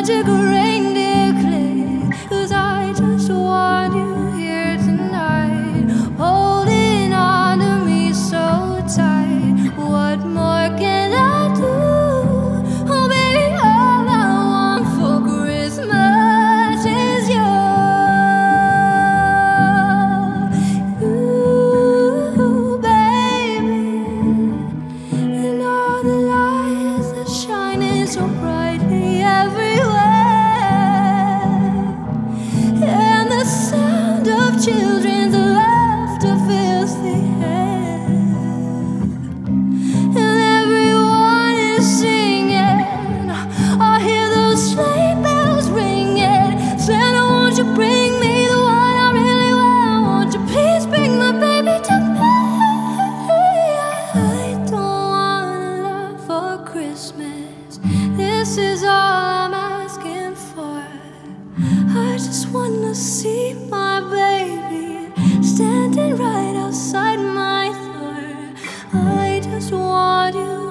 magic reindeer click, 'cause I just want you here tonight, holding on to me so tight. What more can I do? Oh baby, all I want for Christmas is you, baby. And all the lights that shining so brightly everywhere, and the sound of children's laughter fills the air, and everyone is singing. I hear those sleigh bells ringing. Santa, won't you bring me the one I really want? Won't you please bring my baby to me? I don't want a lot for Christmas. This is all I'm asking for. I just wanna see my baby standing right outside my door. I just want you